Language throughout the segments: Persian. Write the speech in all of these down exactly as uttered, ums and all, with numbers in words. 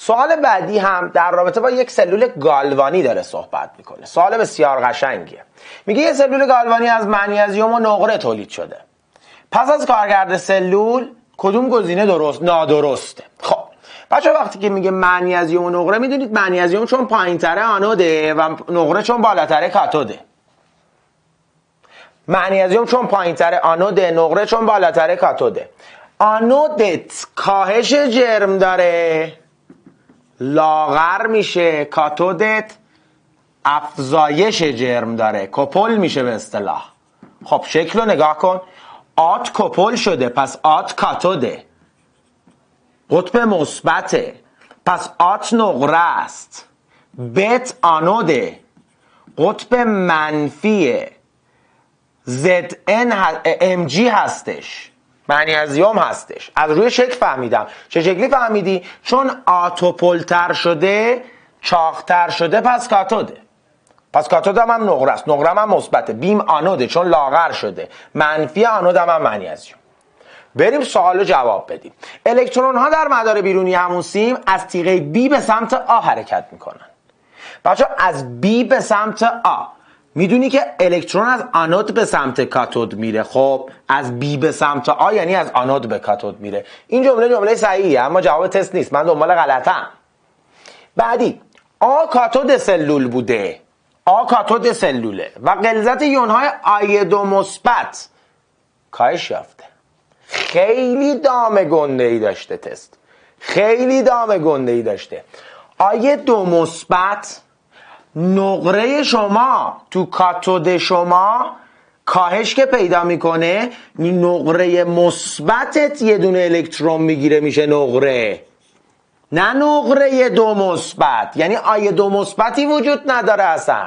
سوال بعدی هم در رابطه با یک سلول گالوانی داره صحبت میکنه. سوال بسیار قشنگیه. میگه یه سلول گالوانی از منیزیم و نقره تولید شده. پس از کارکرد سلول کدوم گزینه درست نادرسته؟ خب بچه وقتی که میگه منیزیم و نقره، میدونید منیزیم چون پایین‌تره آنوده و نقره چون بالاتره کاتوده. منیزیم چون پایین‌تره آنوده، نقره چون بالاتره کاتوده. آنودت کاهش جرم داره، لاغر میشه. کاتودت افزایش جرم داره، کپل میشه به اصطلاح. خب شکل رو نگاه کن، آت کپل شده پس آت کاتوده، قطب مثبته پس آت نقره است. بت آنوده، قطب منفیه. زد ان ام جی هستش، منیزیم هستش. از روی شکل فهمیدم. چه شکلی فهمیدی؟ چون آتوپلتر شده، چاقتر شده پس کاتوده. پس کاتود هم, هم نقره است، نقره هم مثبته. بیم آنوده چون لاغر شده، منفی آنود هم, هم منیزیم. بریم سوالو جواب بدیم. الکترون ها در مدار بیرونی همون سیم از تیغه بی به سمت آ حرکت میکنن. بچه از بی به سمت آ، میدونی که الکترون از آنود به سمت کاتود میره. خب از بی به سمت آ یعنی از آنود به کاتود میره. این جمله جمله صحیحیه اما جواب تست نیست، من دنبال غلطم. بعدی، آ کاتود سلول بوده، آ کاتود سلوله و غلظت یونهای آی دو مثبت کاهش یافته. خیلی دام گنده ای داشته تست، خیلی دام گنده ای داشته. آی دو مثبت، نقره شما تو کاتود شما کاهش که پیدا میکنه، نقره مثبتت یه دونه الکترون میگیره میشه نقره، نه نقره دو مثبت. یعنی آی دو مثبتی وجود نداره اصلا.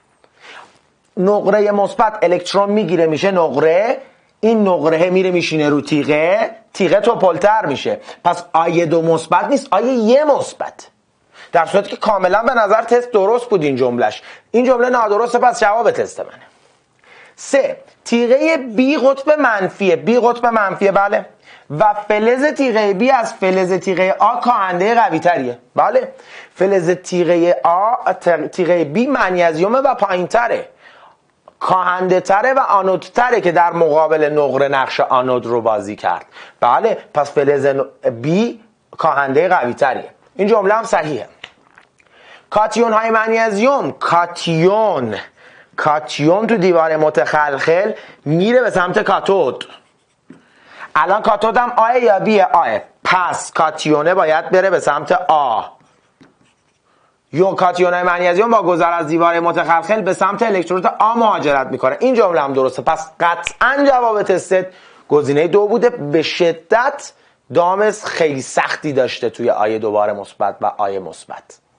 نقره مثبت الکترون میگیره میشه نقره، این نقره میره میشینه رو تیغه، تیغه توپلتر میشه. پس آی دو مثبت نیست، آی یه مثبت. در صورتی که کاملا به نظر تست درست بود این جملهش. این جمله نادرسته پس جواب تست منه. سه، تیغه بی قطب منفیه، بی قطب منفیه بله، و فلز تیغه بی از فلز تیغه آ کاهنده قوی تریه. بله، فلز تیغه آ تیغه بی منیزیمه و پایین تره، کاهنده تره و آنود تره که در مقابل نقره نقش آنود رو بازی کرد. بله، پس فلز بی کاهنده قوی تریه. این جمله هم صحیحه. کاتیون های منیزیم، کاتیون کاتیون تو دیوار متخلخل میره به سمت کاتود. الان کاتود هم آه یا بیه؟ آه. پس کاتیونه باید بره به سمت آ. یون کاتیون های منیزیم با گذر از دیوار متخلخل به سمت الکترود آ مهاجرت میکنه. این جمله هم درسته. پس قطعا جواب تست گزینه دو بوده. به شدت دام خیلی سختی داشته توی آیه دوباره مثبت و آیه مثبت.